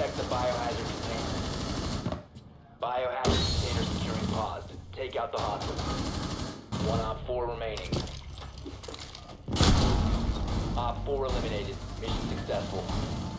Protect the biohazard container. Biohazard container securing paused. Take out the hostage. 1 Op 4 remaining. Op 4 eliminated. Mission successful.